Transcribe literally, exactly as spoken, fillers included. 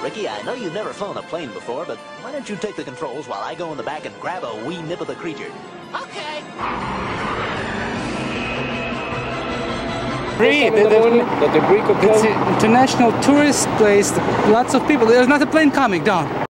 Ricky, I know you've never flown a plane before, but why don't you take the controls while I go in the back and grab a wee nip of the creature? Okay. Free. The, the, the, the it's an international tourist place. Lots of people. There's not a plane coming down.